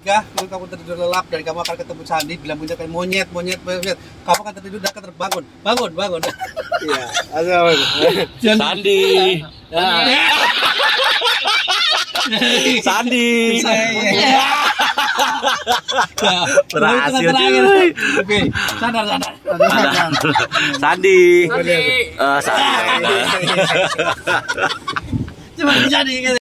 ketika kamu tertidur lelap dan kamu akan ketemu Sandi, bilang punya kayak monyet, kamu akan tertidur dan akan terbangun. Bangun. Iya, Sandi. Sandi. Berhasil. Oke, sadar. Sandi. Sandi. Sandi. Cuma jadi